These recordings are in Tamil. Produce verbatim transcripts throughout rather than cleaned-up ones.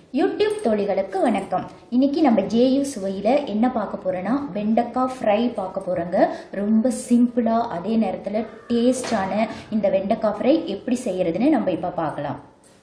யூடியூப் தோழிகளுக்கு வணக்கம். இன்னைக்கு நம்ம ஜேயு சுவையில என்ன பார்க்க போறோம்னா வெண்டைக்காய் ஃப்ரை பார்க்க போறோங்க. ரொம்ப சிம்பிளா அதே நேரத்தில் டேஸ்டான இந்த வெண்டைக்காய் ஃப்ரை எப்படி செய்யறதுன்னு நம்ம இப்ப பார்க்கலாம்.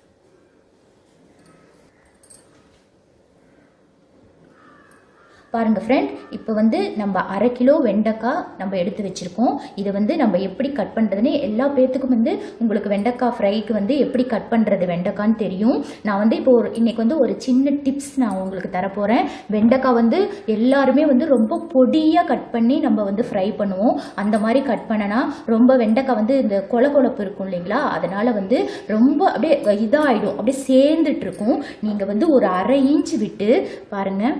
பாருங்க ஃப்ரெண்ட், இப்போ வந்து நம்ம அரை கிலோ வெண்டைக்காய் நம்ம எடுத்து வச்சிருக்கோம். இதை வந்து நம்ம எப்படி கட் பண்ணுறதுன்னு எல்லா பேர்த்துக்கும் வந்து உங்களுக்கு வெண்டைக்காய் ஃப்ரைக்கு வந்து எப்படி கட் பண்ணுறது வெண்டைக்கான்னு தெரியும். நான் வந்து இப்போ ஒரு இன்னைக்கு வந்து ஒரு சின்ன டிப்ஸ் நான் உங்களுக்கு தரப்போகிறேன். வெண்டைக்காய் வந்து எல்லாருமே வந்து ரொம்ப பொடியாக கட் பண்ணி நம்ம வந்து ஃப்ரை பண்ணுவோம். அந்த மாதிரி கட் பண்ணனா ரொம்ப வெண்டைக்காய் வந்து இந்த கொல கொலப்பு இருக்கும் இல்லைங்களா, அதனால வந்து ரொம்ப அப்படியே இதாகிடும், அப்படியே சேர்ந்துட்டு இருக்கும். நீங்கள் வந்து ஒரு அரை இன்ச் விட்டு பாருங்கள்,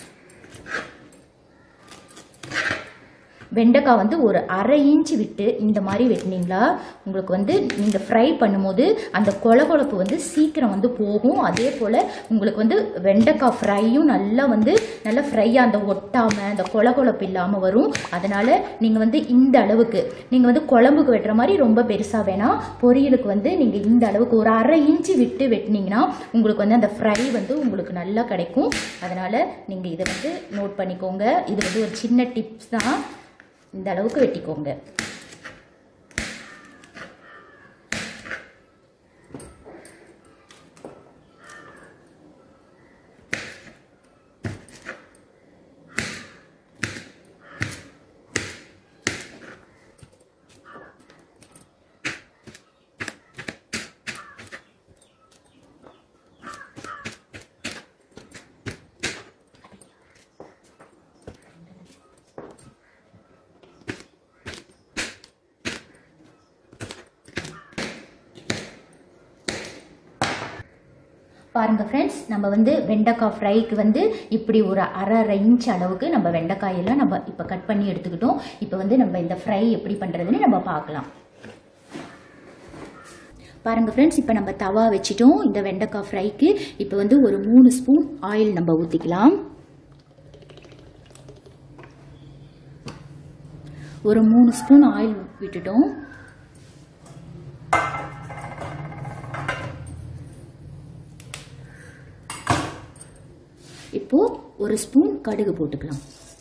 வெண்டைக்காய் வந்து ஒரு அரை இன்ச் விட்டு இந்த மாதிரி வெட்டினீங்களா உங்களுக்கு வந்து நீங்கள் ஃப்ரை பண்ணும்போது அந்த கொல கொலப்பு வந்து சீக்கிரம் வந்து போகும். அதே போல் உங்களுக்கு வந்து வெண்டைக்காய் ஃப்ரையும் நல்லா வந்து நல்லா ஃப்ரையாக அந்த ஒட்டாமல் அந்த கொல கொலப்பு இல்லாமல் வரும். அதனால் நீங்கள் வந்து இந்த அளவுக்கு நீங்கள் வந்து குழம்புக்கு வெட்டுற மாதிரி ரொம்ப பெருசாக வேணாம், பொரியலுக்கு வந்து நீங்கள் இந்த அளவுக்கு ஒரு அரை இன்ச்சு விட்டு வெட்டினீங்கன்னா உங்களுக்கு வந்து அந்த ஃப்ரை வந்து உங்களுக்கு நல்லா கிடைக்கும். அதனால் நீங்கள் இதை வந்து நோட் பண்ணிக்கோங்க. இது வந்து ஒரு சின்ன டிப்ஸ் தான். இந்த அளவுக்கு வெட்டிக்கோங்க. பாருங்க ஃப்ரெண்ட்ஸ், நம்ம வந்து வெண்டைக்காய் ஃப்ரைக்கு வந்து இப்படி ஒரு அரை அரை இன்ச் அளவுக்கு நம்ம வெண்டைக்காயெல்லாம் நம்ம இப்போ கட் பண்ணி எடுத்துக்கிட்டோம். இப்போ வந்து நம்ம இந்த ஃப்ரை எப்படி பண்ணுறதுன்னு நம்ம பார்க்கலாம். பாருங்க ஃப்ரெண்ட்ஸ், இப்போ நம்ம தவா வச்சிட்டோம் இந்த வெண்டைக்காய் ஃப்ரைக்கு. இப்போ வந்து ஒரு மூணு ஸ்பூன் ஆயில் நம்ம ஊற்றிக்கலாம். ஒரு மூணு ஸ்பூன் ஆயில் விட்டுட்டோம். இப்போ ஒரு ஸ்பூன் கடுகு போட்டுக்கலாம்.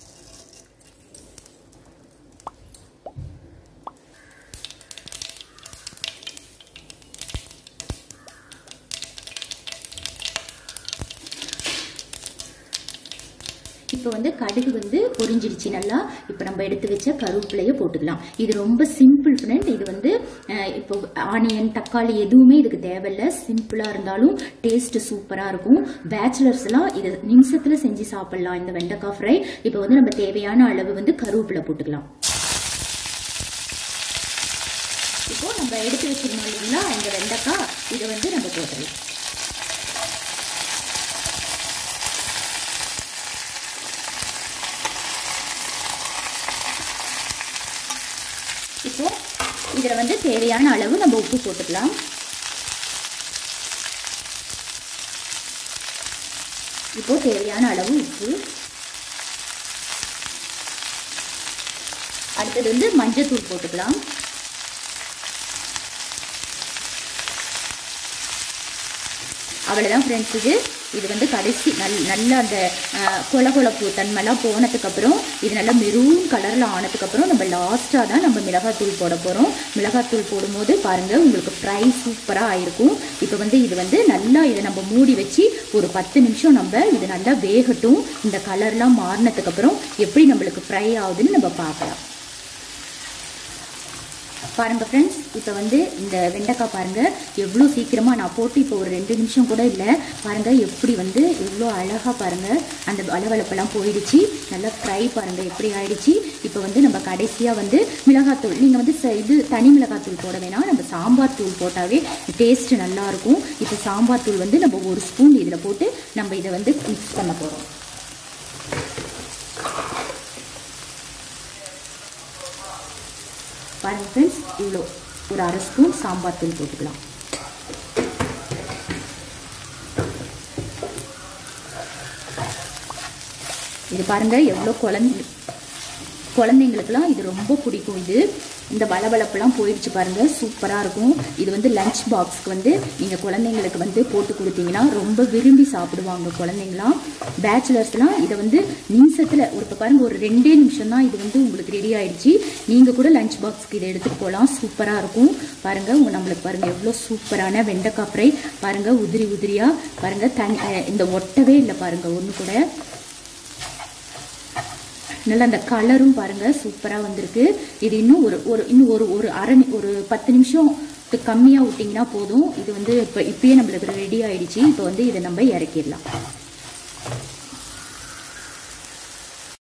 இப்போ வந்து கடுகு வந்து பொரிஞ்சிடுச்சு நல்லா. இப்போ நம்ம எடுத்து வச்ச கருவேப்பிலையை போட்டுக்கலாம். இது ரொம்ப சிம்பிள் ஃப்ரெண்ட். இது வந்து இப்போ ஆனியன் தக்காளி எதுவுமே இதுக்கு தேவையில்லை. சிம்பிளாக இருந்தாலும் டேஸ்ட் சூப்பராக இருக்கும். பேச்சுலர்ஸ்லாம் இதை நிமிஷத்தில் செஞ்சு சாப்பிடலாம் இந்த வெண்டைக்காய் ஃப்ரை. இப்போ வந்து நம்ம தேவையான அளவு வந்து கருவேப்பிலை போட்டுக்கலாம். இப்போ நம்ம எடுத்து வச்சிருந்தோம் இல்லைங்களா இந்த வெண்டைக்காய், இதை வந்து நம்ம போட்டுடலாம். இப்போ இதில் வந்து தேவையான அளவு நம்ம உப்பு போட்டுக்கலாம். இப்போ தேவையான அளவு உப்பு. அடுத்தது வந்து மஞ்சத்தூள் போட்டுக்கலாம். அவ்வளோதான் ஃப்ரெண்ட்ஸ். இது இது வந்து கடைசி நல் நல்லா அந்த கொல கொலப்பு தன்மைலாம் போனதுக்கப்புறம் இது நல்லா மெரூன் கலரில் ஆனதுக்கப்புறம் நம்ம லாஸ்ட்டாக தான் நம்ம மிளகாத்தூள் போட போகிறோம். மிளகாத்தூள் போடும்போது பாருங்கள் உங்களுக்கு ஃப்ரை சூப்பராக ஆயிருக்கும். இப்போ வந்து இது வந்து நல்லா இதை நம்ம மூடி வச்சு ஒரு பத்து நிமிஷம் நம்ம இது நல்லா வேகட்டும். இந்த கலர்லாம் மாறினதுக்கப்புறம் எப்படி நம்மளுக்கு ஃப்ரை ஆகுதுன்னு நம்ம பார்க்கலாம். பாருங்கள் ஃப்ரெண்ட்ஸ், இப்போ வந்து இந்த வெண்டைக்காய் பாருங்கள் எவ்வளோ சீக்கிரமாக நான் போட்டு இப்போ ஒரு ரெண்டு நிமிஷம் கூட இல்லை. பாருங்கள் எப்படி வந்து எவ்வளோ அழகாக பாருங்கள் அந்த வளவளப்பெல்லாம் போயிடுச்சு. நல்லா ஃப்ரை பாருங்கள் எப்படி ஆயிடுச்சு. இப்போ வந்து நம்ம கடைசியாக வந்து மிளகாத்தூள், நீங்கள் வந்து இது தனி மிளகாத்தூள் போட வேணாம், நம்ம சாம்பார் தூள் போட்டாவே டேஸ்ட்டு நல்லாயிருக்கும். இப்போ சாம்பார் தூள் வந்து நம்ம ஒரு ஸ்பூன் இதில் போட்டு நம்ம இதை வந்து மிக்ஸ் பண்ண போகிறோம். பாருங்கள் ஃப்ரெண்ட்ஸ், இவ்வளோ ஒரு அரை ஸ்பூன் சாம்பார் தூள் போட்டுக்கலாம். இது பாருங்கள் எவ்வளோ குழந்தை குழந்தைங்களுக்குலாம் இது ரொம்ப பிடிக்கும். இது இந்த வளவளப்பெல்லாம் போயிடுச்சு பாருங்கள், சூப்பராக இருக்கும். இது வந்து லஞ்ச் பாக்ஸ்க்கு வந்து நீங்கள் குழந்தைங்களுக்கு வந்து போட்டு கொடுத்தீங்கன்னா ரொம்ப விரும்பி சாப்பிடுவாங்க குழந்தைங்களாம். பேச்சுலர்ஸ்லாம் இதை வந்து நிமிஷத்தில் ஒரு இப்போ பாருங்கள் ஒரு ரெண்டே நிமிஷம் தான் இது வந்து உங்களுக்கு ரெடி ஆகிடுச்சு. நீங்கள் கூட லஞ்ச் பாக்ஸ்க்கு இதை எடுத்துகிட்டு போகலாம், சூப்பராக இருக்கும். பாருங்கள் உங்கள் நம்மளுக்கு பாருங்கள் எவ்வளோ சூப்பரான வெண்டைக்காய் ஃப்ரை பாருங்கள், உதிரி உதிரியாக பாருங்கள், தனி இந்த ஒட்டவே இல்லை பாருங்கள் ஒன்று கூட. நல்லா அந்த கலரும் பாருங்கள் சூப்பராக வந்திருக்கு. இது இன்னும் ஒரு ஒரு இன்னும் ஒரு ஒரு அரை ஒரு பத்து நிமிஷம் கம்மியாக விட்டிங்கன்னா போதும். இது வந்து இப்போ இப்பயே நம்மளுக்கு ரெடி ஆகிடுச்சு. இப்போ வந்து இதை நம்ம இறக்கிடலாம்.